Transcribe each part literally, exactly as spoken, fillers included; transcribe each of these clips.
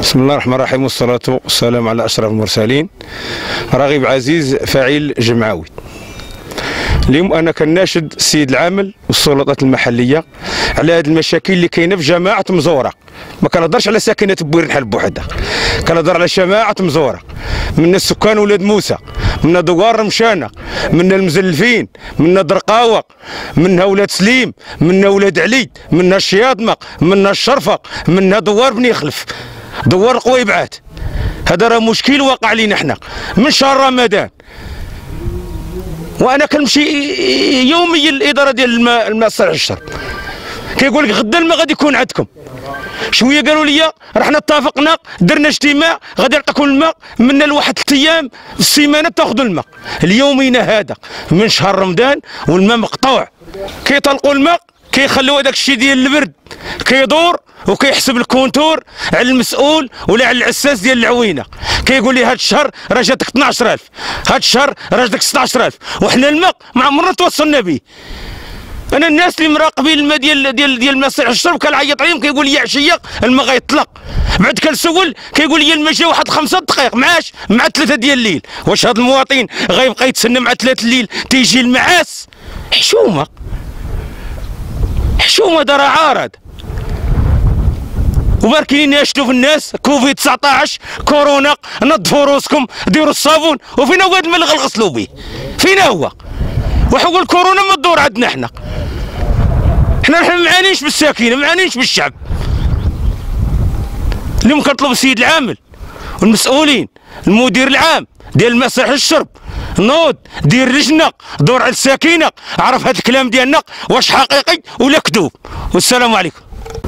بسم الله الرحمن الرحيم، والصلاة والسلام على أشرف المرسلين. رغيب عزيز فاعل جمعوي. اليوم أنا كناشد السيد العامل والسلطات المحلية على هذه المشاكل اللي كاينة في جماعة مزورة. ما كنهضرش على ساكنة بوير الحل بوحدها، كنهضر على جماعة مزورة، من السكان ولاد موسى، من دوار مشانة، من المزلفين، من درقاوة، من ولاد سليم، من ولاد علي، من الشياطمق، من الشرفق، من دوار بني خلف، دوار قويبعات. هذا راه مشكل واقع لينا حنا من شهر رمضان، وانا كنمشي يوميا الاداره ديال الماء الماء الصالح للشرب، كيقول لك غدا الماء غادي يكون عندكم. شويه قالوا لي رحنا اتفقنا درنا اجتماع غادي نعطيكم الماء من لواحد ثلاث ايام في السيمانه تاخذوا الماء. اليومين هذا من شهر رمضان والماء مقطوع، كيطلقوا الماء كيخلوا هذاك الشيء ديال البرد كيدور وكيحسب الكونتور على المسؤول ولا على العساس ديال العوينه، كيقول لي هذا الشهر راه جاتك اثناش ألف، هذا الشهر راه جاتك ستطاش ألف، وحنا الماء ما عمرنا توصلنا به. انا الناس اللي مراقبين الماء ديال ديال ديال الماء صالح للشرب كنعيط عليهم، كيقول لي عشيه الماء غيطلق. بعد كنسول كيقول لي الماء جا واحد خمسة دقائق معاش مع ثلاثه ديال الليل. واش هذا المواطن غيبقى يتسنى مع ثلاثه الليل تيجي المعاس؟ حشومه حشومه دار عارض. وباركين يشتوا في الناس كوفيد تسعطاش كورونا، نظفوا روسكم ديروا الصابون، وفينا هو هذا الماء اللي غنغسلوا به؟ فينا هو؟ وحقول كورونا ما تدور عندنا حنا. حنا حنا ما معانينش بالساكنه، ما معانينش بالشعب. اليوم كنطلب السيد العامل والمسؤولين، المدير العام ديال الماء صالح للشرب، نوض دير لجنه دور على الساكنه، عرف هذا الكلام ديالنا واش حقيقي ولا كذوب. والسلام عليكم.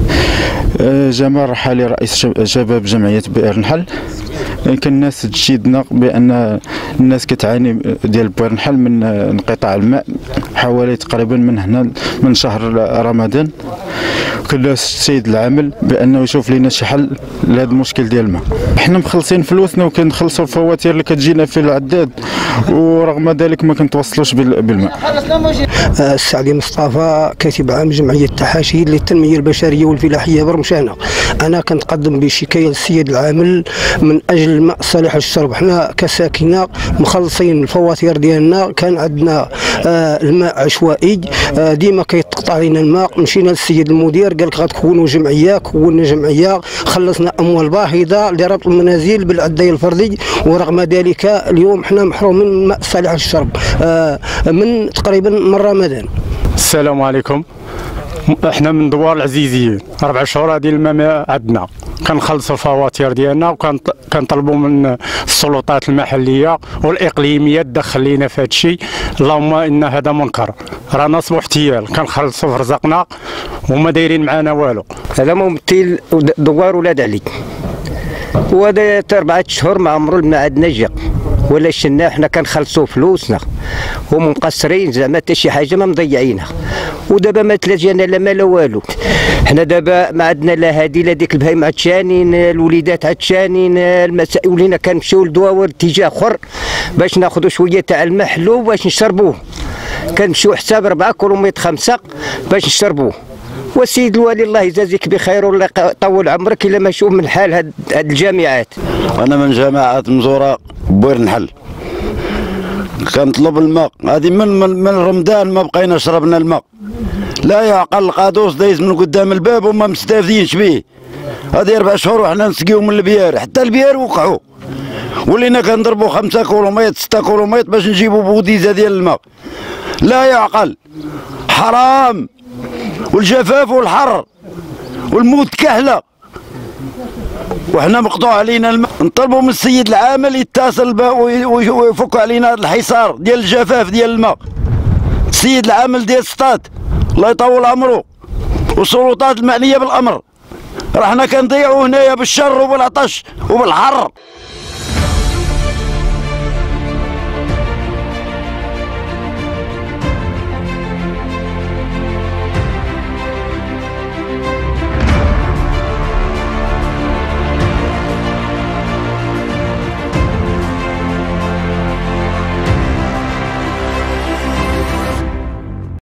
جمال رحالي رئيس شباب جمعية بئر النحل. كان الناس تشيدنا بان الناس كتعاني ديال بئر النحل من انقطاع الماء حوالي تقريبا من هنا من شهر رمضان. كنا السيد العامل بانه يشوف لنا شي حل لهذا المشكل ديال الماء. حنا مخلصين فلوسنا وكنخلصوا الفواتير اللي كتجينا في العداد، ورغم ذلك ما كنتوصلوش بالماء. السعدي مصطفى، كاتب عام جمعيه التحاشي للتنميه البشريه والفلاحيه برمشانه. انا كنتقدم بشكايه للسيد العامل من اجل الماء الصالح للشرب. حنا كساكنه مخلصين الفواتير ديالنا، كان عندنا آه الماء عشوائي، آه ديما كيتقطع علينا الماء. مشينا للسيد المدير قال لك غتكونوا جمعيه، كونا جمعيه، خلصنا اموال باهظه لربط المنازل بالعدايه الفردي، ورغم ذلك اليوم حنا محرومين من الماء الصالح للشرب آه من تقريبا من رمضان. السلام عليكم. احنا من دوار العزيزيين اربع شهور هذه الماء ما عندنا، كنخلصوا الفواتير ديالنا وكنطلبوا من السلطات المحليه والاقليميه تدخل لينا في هذا الشيء. اللهم ان هذا منكر، راه نصب احتيال، كنخلصوا في رزقنا وما دايرين معنا والو. هذا ممثل دوار ولاد علي، وهذا اربعه اشهر ما عمرو الماء عندنا جا ولا شنا. حنا كنخلصوا فلوسنا ومقصرين زعما حتى شي حاجه ما مضيعينها، ودابا ما تلاجينا لا ما لا والو. حنا دابا ما عندنا لا هادي لا ديك البهايم عطشانين، الوليدات عطشانين، المسائل ولينا كنمشيو لدواور اتجاه اخر باش ناخذوا شويه تاع الماء حلو باش نشربوه. كنمشيو حساب أربعة كيلومتر خمسة باش نشربوه. والسيد الوالي الله يجازيك بخير والله يطول عمرك الا ما شوف من حال هاد الجامعات. انا من جماعه مزوره بوير النحل، كنطلب الماء. هذه من, من من رمضان ما بقينا شربنا الماء. لا يعقل، القادوس دايز من قدام الباب وما مستافدينش به. هذه اربع شهور وحنا نسقيو من البيار، حتى البيار وقعوا، ولينا كنضربوا خمسة كيلومتر ستة كيلومتر باش نجيبوا بوديزه ديال الماء. لا يعقل، حرام. والجفاف والحر والموت كهله، وحنا مقطوع علينا الماء. نطلبوا من السيد العامل يتصل ويفك علينا الحصار ديال الجفاف ديال الماء. السيد العامل ديال السطات الله يطول عمره والسلطات المعنيه بالامر، راه حنا كنضيعوا هنايا بالشر وبالعطش وبالحر.